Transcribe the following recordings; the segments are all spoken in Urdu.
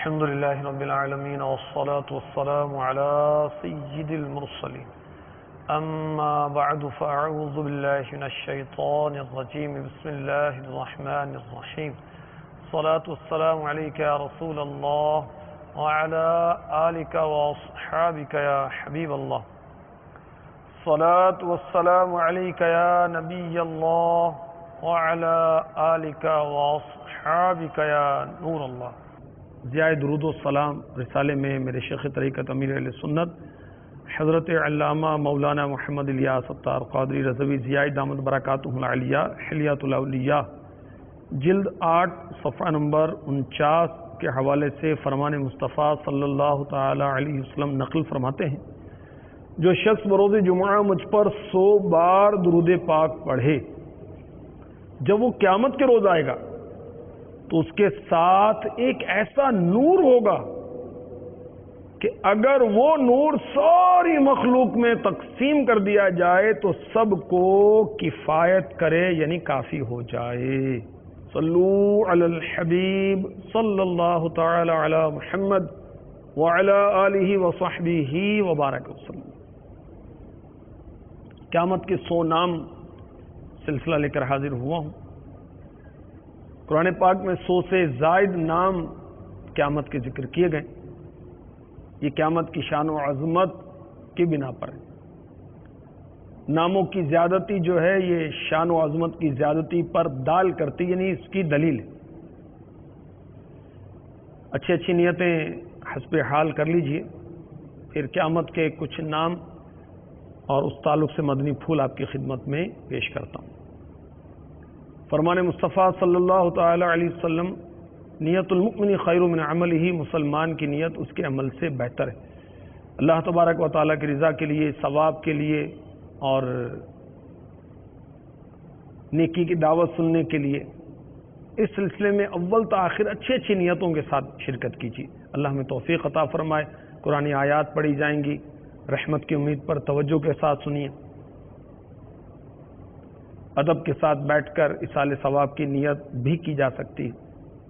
الحمد لله رب العالمين والصلاة والسلام على سيد المرسلين أما بعد فأعوذ بالله من الشيطان الرجيم بسم الله الرحمن الرحيم الصلاة والسلام عليك يا رسول الله وعلى آلك وأصحابك يا حبيب الله الصلاة والسلام عليك يا نبي الله وعلى آلك وأصحابك يا نور الله. ضیاء درود و سلام رسالے میں میرے شیخ طریقت امیر اہل سنت حضرت علامہ مولانا محمد الیاس ستار قادری رضوی ضیاء دامت برکاتہ العالیہ حلیۃ الاولیاء جلد 8 صفحہ نمبر 49 کے حوالے سے فرمان مصطفیٰ صلی اللہ تعالی علیہ وسلم نقل فرماتے ہیں، جو شخص بروز جمعہ مجھ پر 100 بار درود پاک پڑھے، جب وہ قیامت کے روز آئے گا تو اس کے ساتھ ایک ایسا نور ہوگا کہ اگر وہ نور ساری مخلوق میں تقسیم کر دیا جائے تو سب کو کفایت کرے، یعنی کافی ہو جائے. صلو علی الحبیب صلی اللہ تعالی علی محمد وعلی آلہ وصحبہ وبارک وسلم. قیامت کے 100 نام سلسلہ لے کر حاضر ہوا ہوں. قرآن پاک میں 100 سے زائد نام قیامت کے ذکر کیے گئے. یہ قیامت کی شان و عظمت کی بنا پر ہے. ناموں کی زیادتی جو ہے یہ شان و عظمت کی زیادتی پر دال کرتی، یعنی اس کی دلیل ہے. اچھی اچھی نیتیں حسب حال کر لیجئے، پھر قیامت کے کچھ نام اور اس تعلق سے مدنی پھول آپ کی خدمت میں پیش کرتا ہوں. فرمان مصطفیٰ صلی اللہ تعالی علیہ وسلم، نیت المؤمن خیر من عملہ، مسلمان کی نیت اس کے عمل سے بہتر ہے. اللہ تبارک و تعالیٰ کی رضا کے لیے، ثواب کے لیے اور نیکی کی دعوت سننے کے لیے اس سلسلے میں اول تا آخر اچھی اچھی نیتوں کے ساتھ شرکت کیجیے. اللہ ہمیں توفیق عطا فرمائے. قرآن آیات پڑھی جائیں گی، رحمت کی امید پر توجہ کے ساتھ سنیے. ادب کے ساتھ بیٹھ کر اصال ثواب کی نیت بھی کی جا سکتی ہے.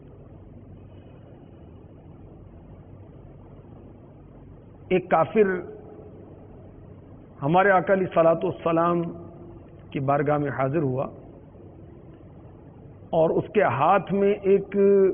ایک کافر ہمارے آقا علیہ الصلوۃ والسلام کی بارگاہ میں حاضر ہوا اور اس کے ہاتھ میں ایک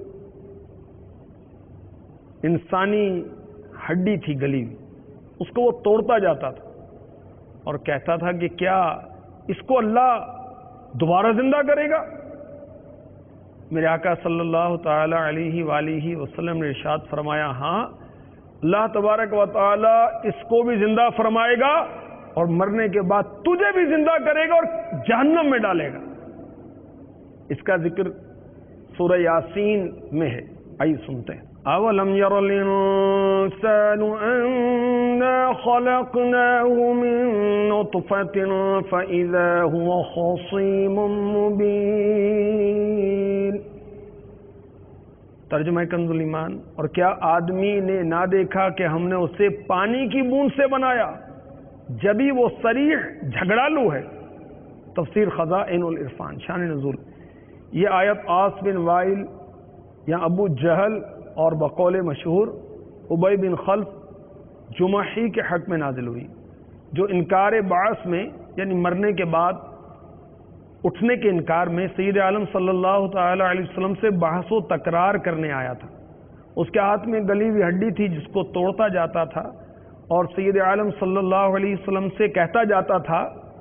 انسانی ہڈی تھی گلی ہوئی. اس کو وہ توڑتا جاتا تھا اور کہتا تھا کہ کیا اس کو اللہ دوبارہ زندہ کرے گا؟ میرے آقا صلی اللہ تعالی علیہ وآلہ وسلم نے ارشاد فرمایا، ہاں اللہ تبارک و تعالی اس کو بھی زندہ فرمائے گا اور مرنے کے بعد تجھے بھی زندہ کرے گا اور جہنم میں ڈالے گا. اس کا ذکر سورہ یاسین میں ہے. آئیے سنتے ہیں. اولم یر الانسان انا خلقناه من نطفة فاذا هو خصيم مبين. ترجمہ کنز الایمان. اور کیا آدمی نے نہ دیکھا کہ ہم نے اسے پانی کی بوند سے بنایا جبھی وہ صریح جھگڑالو ہے. تفسیر خزائن العرفان. شان نزول. یہ آیت عاص بن وائل یا ابو جہل اور بقول مشہور ابی بن خلف جمحی کے حق میں نازل ہوئی، جو انکار بعث میں یعنی مرنے کے بعد اٹھنے کے انکار میں سید عالم صلی اللہ تعالی علیہ وسلم سے بحث و تکرار کرنے آیا تھا. اس کے ہاتھ میں گلی ہوئی ہڈی تھی جس کو توڑتا جاتا تھا اور سید عالم صلی اللہ علیہ وسلم سے کہتا جاتا تھا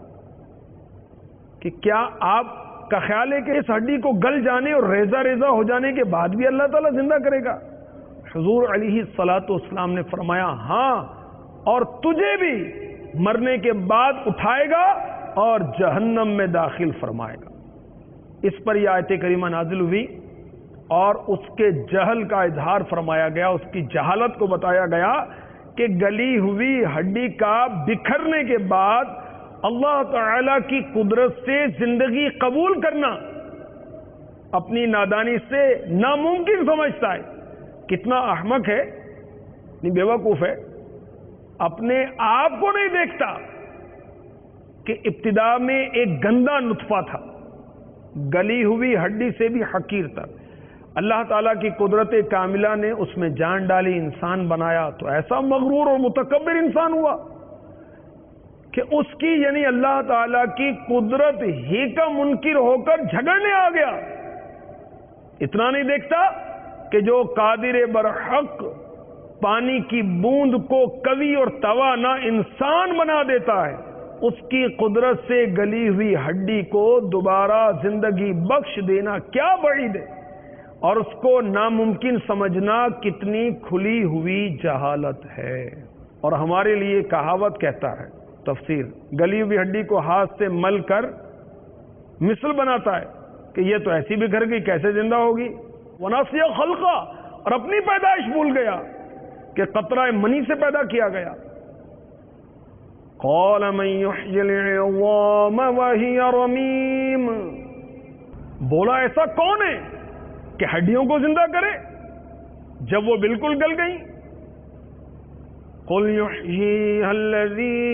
کہ کیا آپ کا خیال ہے کہ اس ہڈی کو گل جانے اور ریزہ ریزہ ہو جانے کے بعد بھی اللہ تعالیٰ زندہ کرے گا؟ حضور علیہ الصلوۃ والسلام نے فرمایا، ہاں، اور تجھے بھی مرنے کے بعد اٹھائے گا اور جہنم میں داخل فرمائے گا. اس پر یہ آیت کریمہ نازل ہوئی اور اس کے جہل کا اظہار فرمایا گیا، اس کی جہالت کو بتایا گیا کہ گلی ہوئی ہڈی کا بکھرنے کے بعد اللہ تعالی کی قدرت سے زندگی قبول کرنا اپنی نادانی سے ناممکن سمجھتا ہے. کتنا احمق ہے، بے وقوف ہے. اپنے آپ کو نہیں دیکھتا کہ ابتدا میں ایک گندا نطفہ تھا، گلی ہوئی ہڈی سے بھی حقیر تر، اللہ تعالیٰ کی قدرت کاملہ نے اس میں جان ڈالی، انسان بنایا، تو ایسا مغرور اور متکبر انسان ہوا کہ اس کی یعنی اللہ تعالیٰ کی قدرت ہی کا منکر ہو کر جھگڑنے آ گیا۔ اتنا نہیں دیکھتا کہ جو قادر برحق پانی کی بوند کو کوی اور توانا انسان بنا دیتا ہے، اس کی قدرت سے گلی ہوئی ہڈی کو دوبارہ زندگی بخش دینا کیا بعید ہے، اور اس کو ناممکن سمجھنا کتنی کھلی ہوئی جہالت ہے۔ اور ہمارے لیے کہاوت کہتا ہے، تفسیر، گلی ہوئی ہڈی کو ہاتھ سے مل کر مثل بناتا ہے کہ یہ تو ایسی بکھر گئی، کیسے زندہ ہوگی؟ وناسی خلقہ، اور اپنی پیدائش بھول گیا کہ قطرہ منی سے پیدا کیا گیا۔ قال من يحيي العظام وهي رميم، بولا ایسا کون ہے کہ ہڈیوں کو زندہ کرے جب وہ بالکل گل گئیں؟ قل يحييها الذي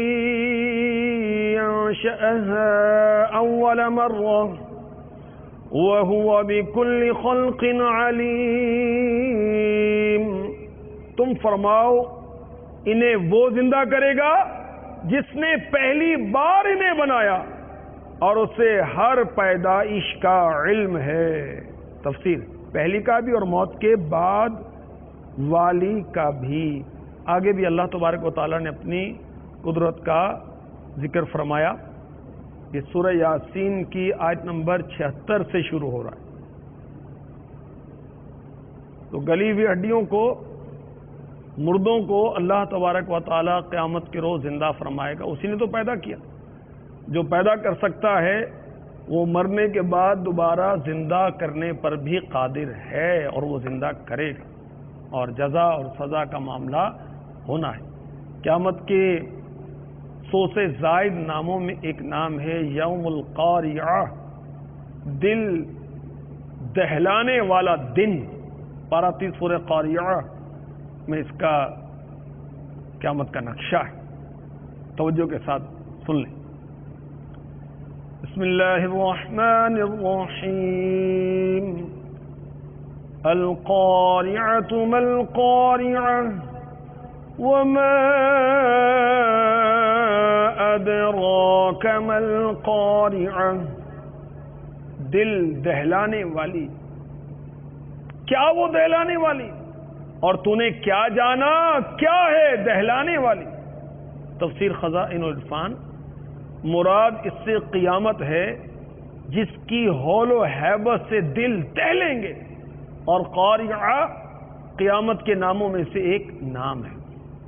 انشأها اول مرة وهو بكل خلق عليم، تم فرماؤ انہیں وہ زندہ کرے گا جس نے پہلی بار انہیں بنایا اور اسے ہر پیدائش کا علم ہے۔ تفسیر، پہلی کا بھی اور موت کے بعد والی کا بھی۔ آگے بھی اللہ تبارک و تعالیٰ نے اپنی قدرت کا ذکر فرمایا۔ یہ سورہ یاسین کی آیت نمبر 76 سے شروع ہو رہا ہے۔ تو گلی ہوئی ہڈیوں کو، مردوں کو اللہ تبارک و تعالیٰ قیامت کے روز زندہ فرمائے گا۔ اسی نے تو پیدا کیا، جو پیدا کر سکتا ہے وہ مرنے کے بعد دوبارہ زندہ کرنے پر بھی قادر ہے، اور وہ زندہ کرے گا، اور جزا اور سزا کا معاملہ ہونا ہے۔ قیامت کے 100 سے زائد ناموں میں ایک نام ہے یوم القاریعہ، دل دہلانے والا دن۔ پارہ 30 سورہ قاریعہ میں اس کا قیامت کا نقشہ ہے، توجہ کے ساتھ سن لیں۔ بسم اللہ الرحمن الرحیم، القارعۃ ما القارعۃ وما ادراک ما القارعۃ، دل دہلانے والی، کیا وہ دہلانے والی، اور تو نے کیا جانا کیا ہے دہلانے والی۔ تفسیر خزائن العرفان، مراد اس سے قیامت ہے جس کی ہول و ہیبت سے دل دہلیں گے، اور قاریعہ قیامت کے ناموں میں سے ایک نام ہے۔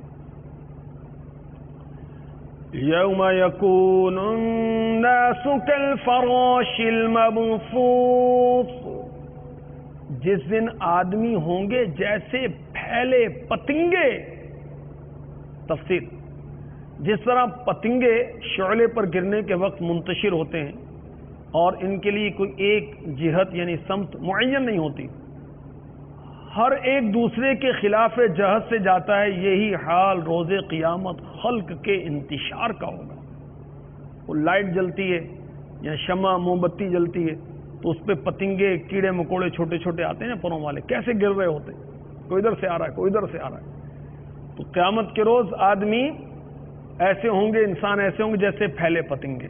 یوم یکون الناس کالفراش المبثوث، جس دن آدمی ہوں گے جیسے پھیلے پتنگے۔ تفسیر، جس طرح پتنگے شعلے پر گرنے کے وقت منتشر ہوتے ہیں اور ان کے لیے کوئی ایک جہت یعنی سمت معین نہیں ہوتی، ہر ایک دوسرے کے خلاف جہت سے جاتا ہے، یہی حال روز قیامت خلق کے انتشار کا ہوگا۔ وہ لائٹ جلتی ہے یا شمع موم بتی جلتی ہے تو اس پہ پتنگے کیڑے مکوڑے چھوٹے چھوٹے آتے ہیں پروں والے، کیسے گر رہے ہوتے، کوئی ادھر سے آ رہا ہے کوئی ادھر سے آ رہا ہے۔ تو قیامت کے روز آدمی ایسے ہوں گے، انسان ایسے ہوں گے جیسے پھیلے پتنگے۔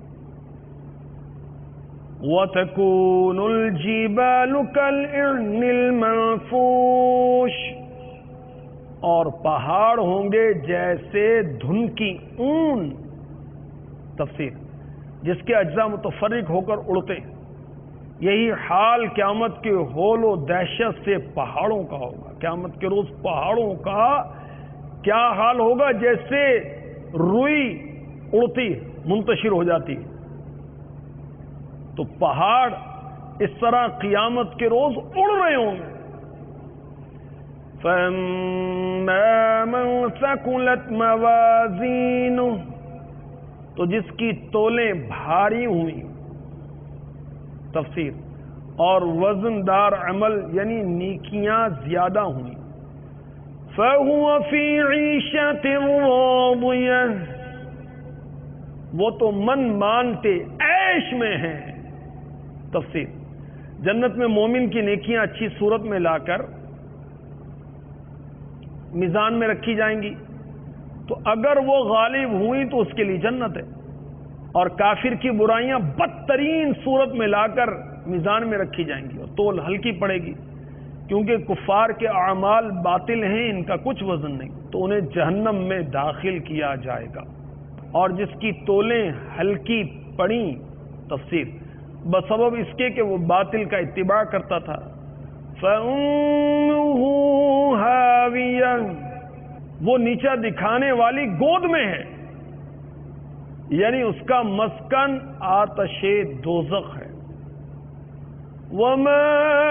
وَتَكُونُ الْجِبَالُ كَالْعِرْنِ الْمَنْفُوشِ، اور پہاڑ ہوں گے جیسے دھن کی اون۔ تفسیر، جس کے اجزاء متفرق ہو کر اڑتے ہیں، یہی حال قیامت کے ہول و دہشت سے پہاڑوں کا ہوگا۔ قیامت کے روز پہاڑوں کا کیا حال ہوگا؟ جیسے روئی اڑتی منتشر ہو جاتی، تو پہاڑ اس طرح قیامت کے روز اڑ رہے ہوں گے۔ فَأَمَّا مَنْ ثَقُلَتْ مَوَازِينُهُ، تو جس کی تولیں بھاری ہوئی۔ تفسیر، اور وزن دار عمل یعنی نیکیاں زیادہ ہوئی۔ فَهُوَ فِي عِيشَةٍ رَاضِيَةٍ، وہ تو من مانتے عیش میں ہیں۔ تفسیر، جنت میں مومن کی نیکیاں اچھی صورت میں لا کر میزان میں رکھی جائیں گی، تو اگر وہ غالب ہوئی تو اس کے لیے جنت ہے، اور کافر کی برائیاں بدترین صورت میں لا کر میزان میں رکھی جائیں گی اور تول ہلکی پڑے گی، کیونکہ کفار کے اعمال باطل ہیں، ان کا کچھ وزن نہیں، تو انہیں جہنم میں داخل کیا جائے گا۔ اور جس کی تولیں ہلکی پڑیں، تفسیر بسبب اس کے کہ وہ باطل کا اتباع کرتا تھا، فَأُمُّهُ هَاوِيَةٌ، وہ نیچا دکھانے والی گود میں ہے، یعنی اس کا مسکن آتش دوزخ ہے۔ وَمَا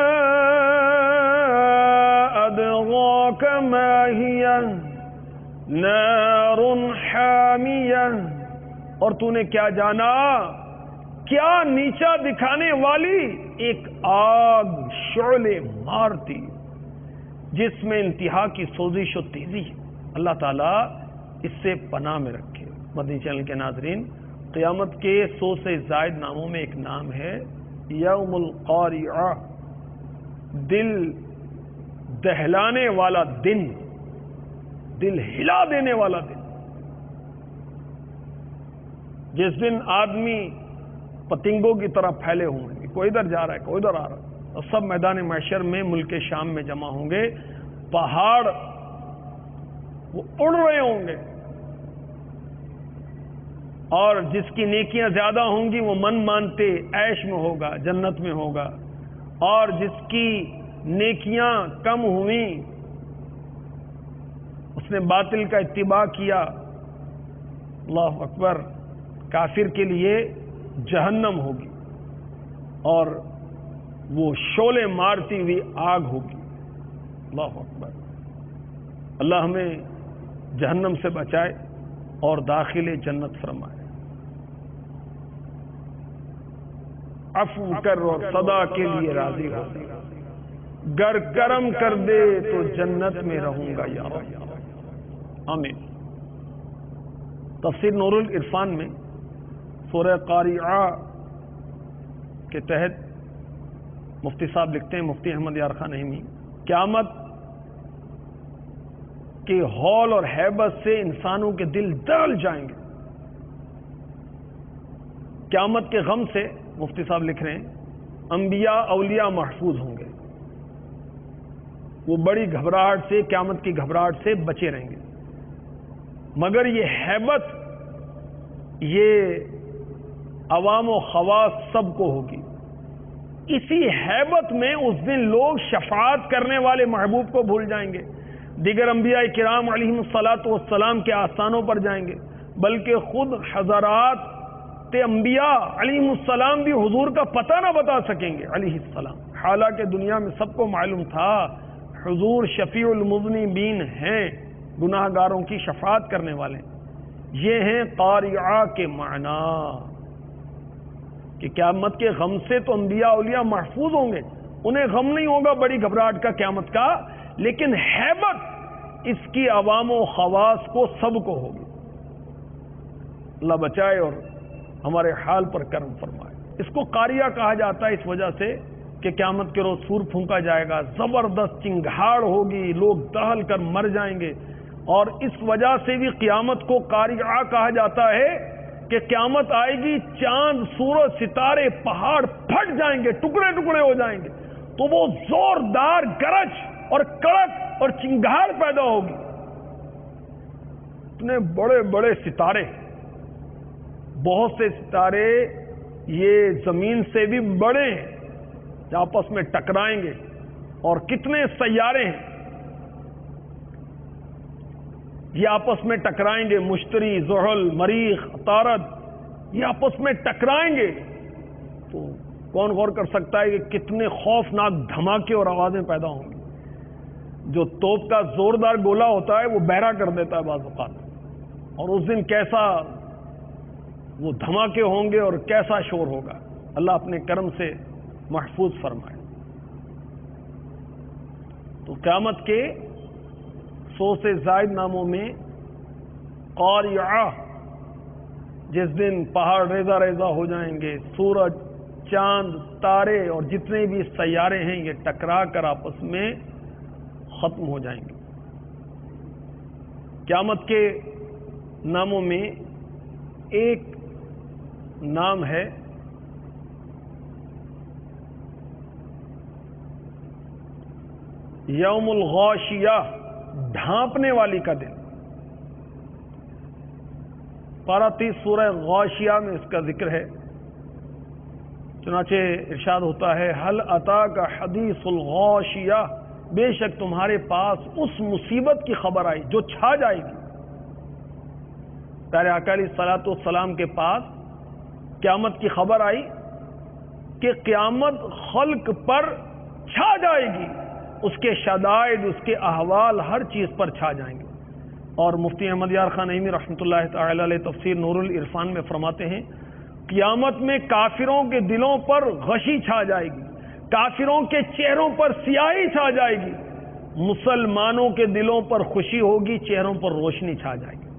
أَدْرَاكَ مَا هِيَ نَارٌ حَامِيَةٌ، اور تو نے کیا جانا، کیا نیچا دکھانے والی ایک آگ شعلے مارتی جس میں انتہا کی سوزش و تیزی ہے۔ اللہ تعالیٰ اس سے پناہ میں رکھے۔ مدنی چینل کے ناظرین، قیامت کے 100 سے زائد ناموں میں ایک نام ہے یوم القاریعہ، دل دہلانے والا دن، دل ہلا دینے والا دن، جس دن آدمی پتنگوں کی طرح پھیلے ہوں گے، کوئی ادھر جا رہا ہے کوئی ادھر آ رہا ہے، اور سب میدان محشر میں ملک شام میں جمع ہوں گے، پہاڑ وہ اڑ رہے ہوں گے، اور جس کی نیکیاں زیادہ ہوں گی وہ من مانتے عیش میں ہوگا، جنت میں ہوگا، اور جس کی نیکیاں کم ہوئیں، اس نے باطل کا اتباع کیا، اللہ اکبر، کافر کے لیے جہنم ہوگی اور وہ شعلے مارتی ہوئی آگ ہوگی۔ اللہ اکبر، اللہ ہمیں جہنم سے بچائے اور داخل جنت فرمائے۔ عفو کر اور صدا کے لیے راضی ہو، گر کرم کر دے تو جنت میں رہوں گا یا رب، آمین۔ تفسیر نور العرفان میں سورہ قاریعہ کے تحت مفتی صاحب لکھتے ہیں، مفتی احمد یار خان نعیمی، قیامت کے ہول اور ہیبت سے انسانوں کے دل دہل جائیں گے۔ قیامت کے غم سے مفتی صاحب لکھ رہے ہیں انبیاء اولیاء محفوظ ہوں گے، وہ بڑی گھبراہٹ سے، قیامت کی گھبراہٹ سے بچے رہیں گے، مگر یہ ہیبت یہ عوام و خواص سب کو ہوگی۔ اسی ہیبت میں اس دن لوگ شفاعت کرنے والے محبوب کو بھول جائیں گے، دیگر انبیاء کرام علیہم الصلاۃ والسلام کے آستانوں پر جائیں گے، بلکہ خود حضرات انبیاء علیہم السلام بھی حضور کا پتہ نہ بتا سکیں گے علیہ السلام، حالانکہ دنیا میں سب کو معلوم تھا حضور شفیع المذنبین ہیں، گناہ گاروں کی شفاعت کرنے والے۔ یہ ہیں قاریعہ کے معنی، کہ قیامت کے غم سے تو انبیاء اولیاء محفوظ ہوں گے، انہیں غم نہیں ہوگا بڑی گھبراہٹ کا قیامت کا، لیکن ہیبت اس کی عوام و خواص کو سب کو ہوگی۔ اللہ بچائے اور ہمارے حال پر کرم فرمائے۔ اس کو قاریہ کہا جاتا ہے اس وجہ سے کہ قیامت کے روز سور پھونکا جائے گا، زبردست چنگھاڑ ہوگی، لوگ دہل کر مر جائیں گے، اور اس وجہ سے بھی قیامت کو قاریہ کہا جاتا ہے کہ قیامت آئے گی، چاند سورج ستارے پہاڑ پھٹ جائیں گے، ٹکڑے ٹکڑے ہو جائیں گے، تو وہ زوردار گرج اور کڑک اور چنگھاڑ پیدا ہوگی۔ اتنے بڑے بڑے ستارے، بہت سے ستارے یہ زمین سے بھی بڑے ہیں، جو آپس میں ٹکرائیں گے، اور کتنے سیارے ہیں یہ آپس میں ٹکرائیں گے، مشتری، زحل، مریخ، عطارد، یہ آپس میں ٹکرائیں گے، تو کون غور کر سکتا ہے کہ کتنے خوفناک دھماکے اور آوازیں پیدا ہوں گی۔ جو توپ کا زوردار گولہ ہوتا ہے وہ بہرا کر دیتا ہے بعض اوقات، اور اس دن کیسا وہ دھماکے ہوں گے اور کیسا شور ہوگا، اللہ اپنے کرم سے محفوظ فرمائے۔ تو قیامت کے 100 سے زائد ناموں میں قاریعہ، جس دن پہاڑ ریزہ ریزہ ہو جائیں گے، سورج چاند، تارے اور جتنے بھی سیارے ہیں یہ ٹکرا کر آپس میں ختم ہو جائیں گے۔ قیامت کے ناموں میں ایک نام ہے یوم الغاشیہ، ڈھانپنے والی کا دن۔ پارہ 30 سورہ غاشیہ میں اس کا ذکر ہے۔ چنانچہ ارشاد ہوتا ہے حل اتاک حدیث الغاشیہ، بے شک تمہارے پاس اس مصیبت کی خبر آئی جو چھا جائے گی۔ پیارے آقا علیہ الصلوۃ والسلام کے پاس قیامت کی خبر آئی کہ قیامت خلق پر چھا جائے گی، اس کے شدائد، اس کے احوال ہر چیز پر چھا جائیں گے۔ اور مفتی احمد یار خان نعیمی رحمۃ اللہ تعالی علیہ تفسیر نور العرفان میں فرماتے ہیں قیامت میں کافروں کے دلوں پر غشی چھا جائے گی، کافروں کے چہروں پر سیاہی چھا جائے گی، مسلمانوں کے دلوں پر خوشی ہوگی، چہروں پر روشنی چھا جائے گی۔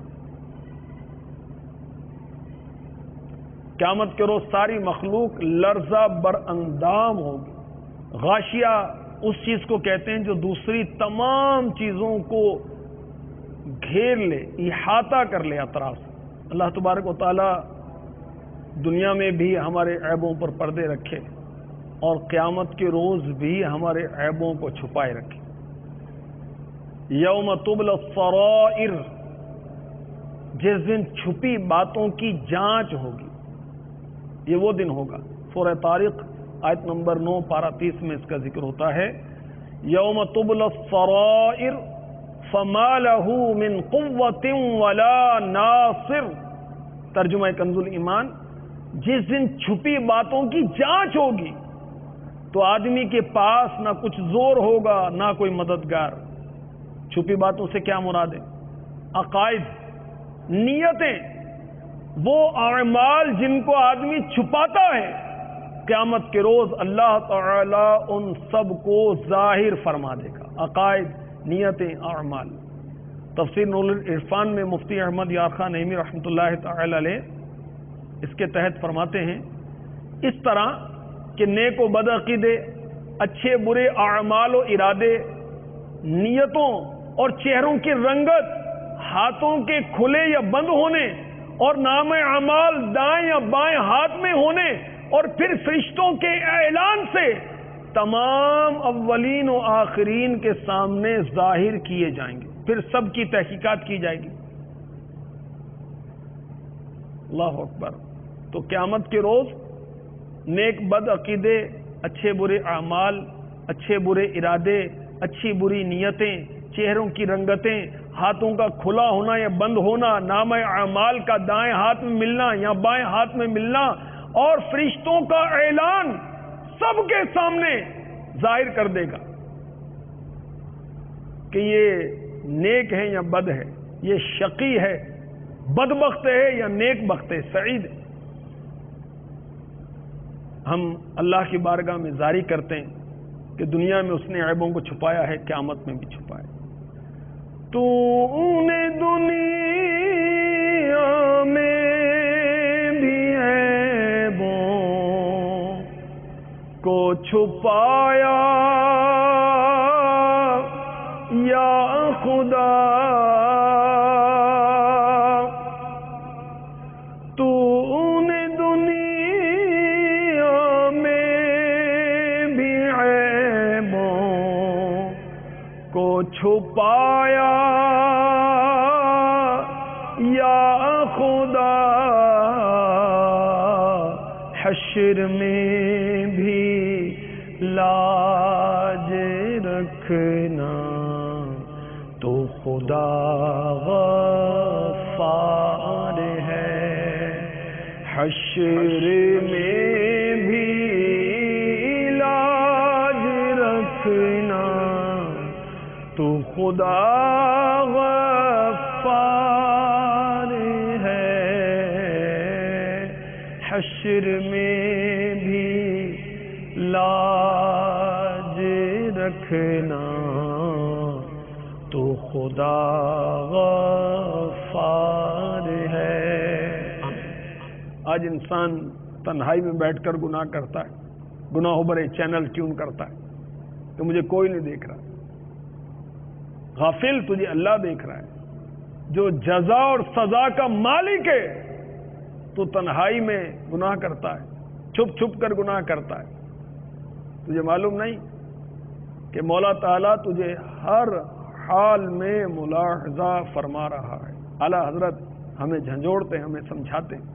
قیامت کے روز ساری مخلوق لرزہ بر اندام ہوگی۔ غاشیہ اس چیز کو کہتے ہیں جو دوسری تمام چیزوں کو گھیر لے، احاطہ کر لے اطراف سے۔ اللہ تبارک و تعالی دنیا میں بھی ہمارے عیبوں پر پردے رکھے اور قیامت کے روز بھی ہمارے عیبوں کو چھپائے رکھے۔ یوم تبلی السرائر، جس دن چھپی باتوں کی جانچ ہوگی، یہ وہ دن ہوگا۔ سورہ طارق آیت نمبر 9 پارہ 30 میں اس کا ذکر ہوتا ہے یوم تبلی السرائر فما لہ من قوۃ ولا ناصر۔ ترجمہ کنز الایمان، جس دن چھپی باتوں کی جانچ ہوگی تو آدمی کے پاس نہ کچھ زور ہوگا نہ کوئی مددگار۔ چھپی باتوں سے کیا مراد ہے؟ عقائد، نیتیں، وہ اعمال جن کو آدمی چھپاتا ہے، قیامت کے روز اللہ تعالی ان سب کو ظاہر فرما دے گا۔ عقائد، نیتیں، اعمال۔ تفسیر نور العرفان میں مفتی احمد یار خان نعیمی رحمۃ اللہ تعالی علیہ اس کے تحت فرماتے ہیں اس طرح کہ نیک و بد عقیدے، اچھے برے اعمال و ارادے، نیتوں اور چہروں کی رنگت، ہاتھوں کے کھلے یا بند ہونے اور نام اعمال دائیں یا بائیں ہاتھ میں ہونے اور پھر فرشتوں کے اعلان سے تمام اولین و آخرین کے سامنے ظاہر کیے جائیں گے، پھر سب کی تحقیقات کی جائے گی۔ اللہ اکبر۔ تو قیامت کے روز نیک بد عقیدے، اچھے برے اعمال، اچھے برے ارادے، اچھی بری نیتیں، چہروں کی رنگتیں، ہاتھوں کا کھلا ہونا یا بند ہونا، نام اعمال کا دائیں ہاتھ میں ملنا یا بائیں ہاتھ میں ملنا اور فرشتوں کا اعلان سب کے سامنے ظاہر کر دے گا کہ یہ نیک ہے یا بد ہے، یہ شقی ہے، بدبخت ہے یا نیک بخت ہے، سعید ہے۔ ہم اللہ کی بارگاہ میں جاری کرتے ہیں کہ دنیا میں اس نے عیبوں کو چھپایا ہے، قیامت میں بھی چھپایا۔ تو نے دنیا میں بھی عیبوں کو چھپایا یا خدا، چھپایا یا خدا، حشر میں بھی لاج رکھنا، تو خدا غفار ہے، حشر میں بھی لاج رکھنا، تو خدا غفار ہے، حشر میں بھی لاج رکھنا، تو خدا غفار ہے۔ آج انسان تنہائی میں بیٹھ کر گناہ کرتا ہے، گناہوں بھرے چینل ٹیون کرتا ہے کہ مجھے کوئی نہیں دیکھ رہا. غافل، تجھے اللہ دیکھ رہا ہے جو جزا اور سزا کا مالک ہے. تو تنہائی میں گناہ کرتا ہے، چھپ چھپ کر گناہ کرتا ہے. تجھے معلوم نہیں کہ مولا تعالیٰ تجھے ہر حال میں ملاحظہ فرما رہا ہے. اعلیٰ حضرت ہمیں جھنجھوڑتے ہیں، ہمیں سمجھاتے ہیں.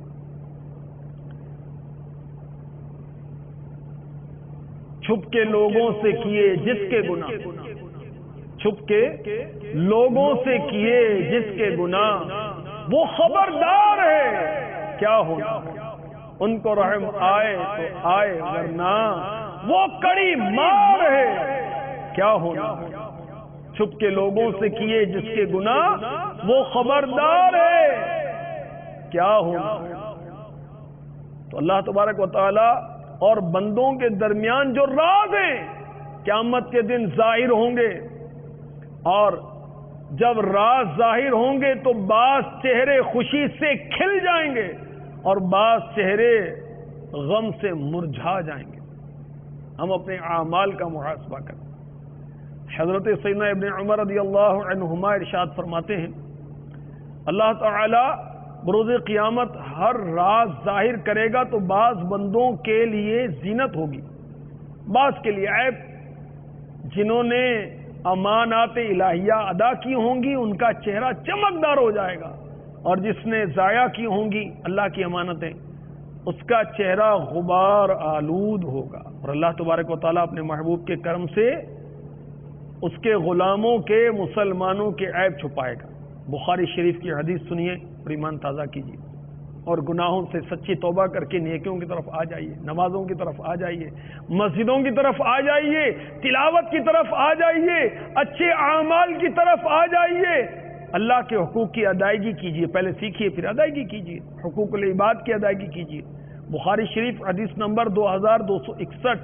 چھپ کے لوگوں سے کیے جس کے گناہ، چھپ کے لوگوں سے کیے جس کے گناہ، وہ خبردار ہے کیا ہونا. ان کو رحم آئے تو آئے، ورنہ وہ کڑی مار ہے کیا ہونا. چھپ کے لوگوں سے کیے جس کے گناہ، وہ خبردار ہے کیا ہونا. تو اللہ تبارک و تعالی اور بندوں کے درمیان جو راز ہیں قیامت کے دن ظاہر ہوں گے. اور جب راز ظاہر ہوں گے تو بعض چہرے خوشی سے کھل جائیں گے اور بعض چہرے غم سے مرجھا جائیں گے. ہم اپنے اعمال کا محاسبہ کریں. حضرت سیدنا ابن عمر رضی اللہ عنہما ارشاد فرماتے ہیں اللہ تعالی بروز قیامت ہر راز ظاہر کرے گا تو بعض بندوں کے لیے زینت ہوگی، بعض کے لیے عیب. جنہوں نے امانات الہیہ ادا کی ہوں گی ان کا چہرہ چمکدار ہو جائے گا، اور جس نے ضائع کی ہوں گی اللہ کی امانتیں اس کا چہرہ غبار آلود ہوگا. اور اللہ تبارک و تعالیٰ اپنے محبوب کے کرم سے اس کے غلاموں کے، مسلمانوں کے عیب چھپائے گا. بخاری شریف کی حدیث سنیے اور ایمان تازہ کیجیے، اور گناہوں سے سچی توبہ کر کے نیکیوں کی طرف آ جائیے، نمازوں کی طرف آ جائیے، مسجدوں کی طرف آ جائیے، تلاوت کی طرف آ جائیے، اچھے اعمال کی طرف آ جائیے. اللہ کے حقوق کی ادائیگی کیجیے، پہلے سیکھیے پھر ادائیگی کیجیے. حقوق العباد کی ادائیگی کیجیے. بخاری شریف حدیث نمبر 2261.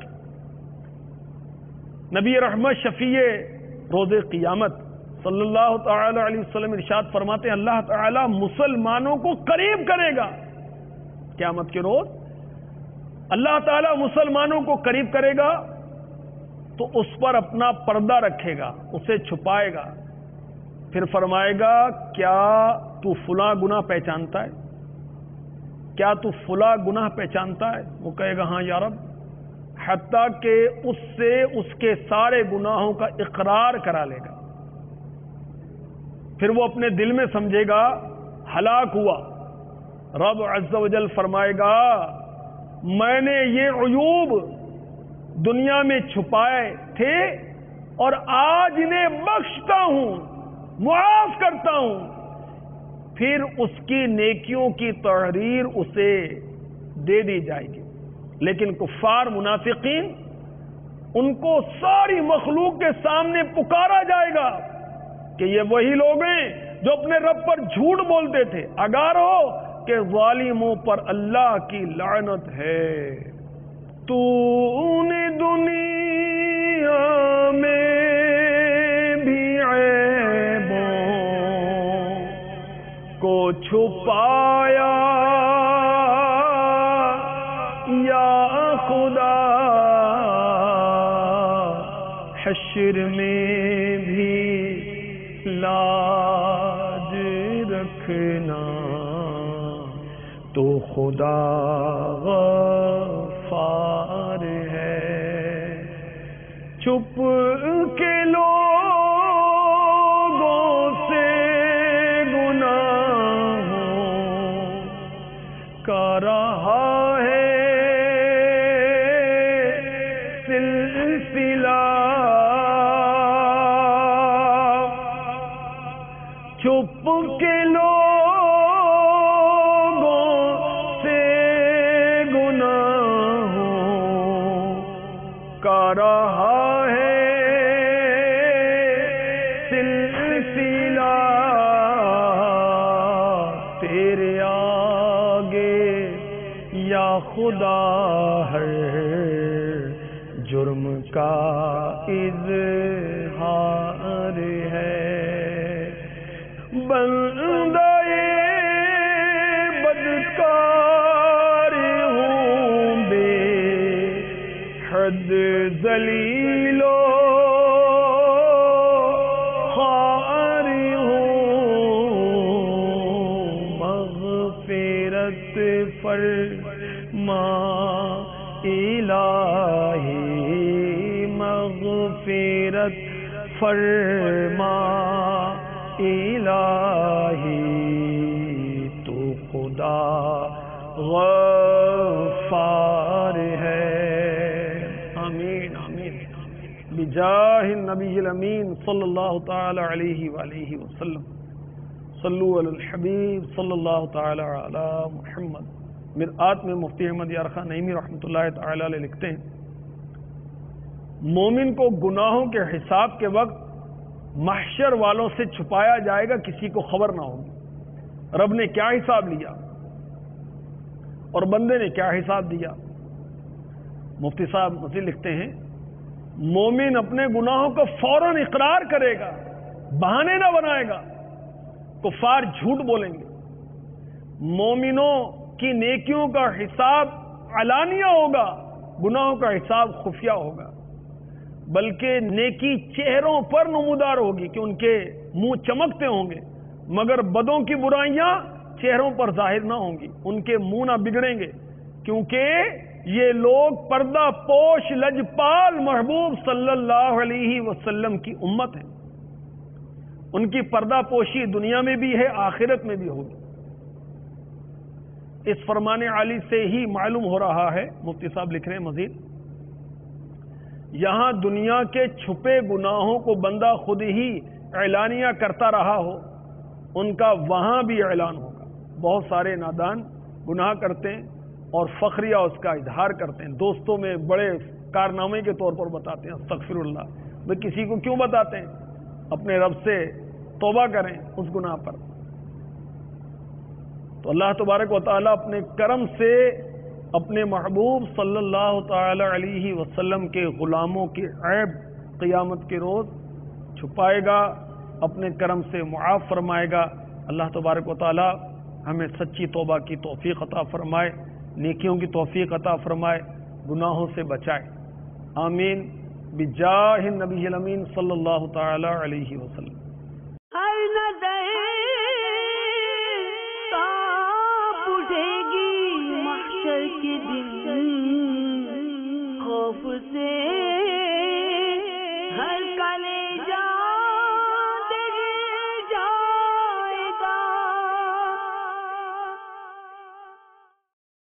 نبی رحمت شفیع روز قیامت صلی اللہ تعالی علیہ وسلم ارشاد فرماتے ہیں اللہ تعالی مسلمانوں کو قریب کرے گا. قیامت کے روز اللہ تعالی مسلمانوں کو قریب کرے گا تو اس پر اپنا پردہ رکھے گا، اسے چھپائے گا. پھر فرمائے گا کیا تو فلاں گناہ پہچانتا ہے؟ کیا تو فلاں گناہ پہچانتا ہے؟ وہ کہے گا ہاں یا رب. حتیٰ کہ اس سے اس کے سارے گناہوں کا اقرار کرا لے گا. پھر وہ اپنے دل میں سمجھے گا ہلاک ہوا. رب عز و جل فرمائے گا میں نے یہ عیوب دنیا میں چھپائے تھے اور آج انہیں بخشتا ہوں، معاف کرتا ہوں. پھر اس کی نیکیوں کی تحریر اسے دے دی جائے گی. لیکن کفار منافقین ان کو ساری مخلوق کے سامنے پکارا جائے گا کہ یہ وہی لوگ ہیں جو اپنے رب پر جھوٹ بولتے تھے. آگاہ رہو کہ ظالموں پر اللہ کی لعنت ہے. تو نے دنیا میں بھی عیبوں کو چھپایا یا خدا، حشر میں بھی لاج رکھنا تو خدا غفار ہے. چھپ کے لوگوں سے گناہوں کا رہا ہے سلسلہ، چھپ کے لوگوں سے گناہوں کا رہا ہے سلسلہ. تیرے آگے یا خدا ہے جرم کا اظہار ہے. بندہ بدکار ہوں بد ذلیل و خوار ہوں، مغفرت فرما الہی، مغفرت فرما الہی، تو خدا غفار ہے۔ آمین آمین بجاہ النبی الامین صلی اللہ تعالی علیہ وآلہ وسلم۔ صلو علی الحبیب صلی اللہ تعالی علی محمد۔ مرآت میں مفتی احمد یار خان نعیمی رحمۃ اللہ تعالی علیہ لکھتے ہیں، مومن کو گناہوں کے حساب کے وقت محشر والوں سے چھپایا جائے گا، کسی کو خبر نہ ہوگی رب نے کیا حساب لیا اور بندے نے کیا حساب دیا۔ مفتی صاحب مزید لکھتے ہیں، مومن اپنے گناہوں کو فوراً اقرار کرے گا، بہانے نہ بنائے گا، کفار جھوٹ بولیں گے۔ مومنوں کی نیکیوں کا حساب علانیہ ہوگا، گناہوں کا حساب خفیہ ہوگا، بلکہ نیکی چہروں پر نمودار ہوگی کہ ان کے منہ چمکتے ہوں گے، مگر بدوں کی برائیاں چہروں پر ظاہر نہ ہوں گی، ان کے منہ نہ بگڑیں گے، کیونکہ یہ لوگ پردہ پوش لجپال محبوب صلی اللہ علیہ وسلم کی امت ہیں۔ ان کی پردہ پوشی دنیا میں بھی ہے، آخرت میں بھی ہوگی۔ اس فرمان عالی سے ہی معلوم ہو رہا ہے، مفتی صاحب لکھ رہے ہیں مزید، یہاں دنیا کے چھپے گناہوں کو بندہ خود ہی اعلانیہ کرتا رہا ہو، ان کا وہاں بھی اعلان ہوگا۔ بہت سارے نادان گناہ کرتے ہیں اور فخریہ اس کا اظہار کرتے ہیں، دوستوں میں بڑے کارنامے کے طور پر بتاتے ہیں، استغفر اللہ۔ وہ کسی کو کیوں بتاتے ہیں؟ اپنے رب سے توبہ کریں اس گناہ پر۔ تو اللہ تبارک و تعالیٰ اپنے کرم سے اپنے محبوب صلی اللہ تعالی علیہ وسلم کے غلاموں کے عیب قیامت کے روز چھپائے گا، اپنے کرم سے معاف فرمائے گا۔ اللہ تبارک و تعالیٰ ہمیں سچی توبہ کی توفیق عطا فرمائے، نیکیوں کی توفیق عطا فرمائے، گناہوں سے بچائے، آمین بجاہ النبی الامین صلی اللہ تعالی علیہ وسلم۔ اٹھے گی محشر کے دن خوف سے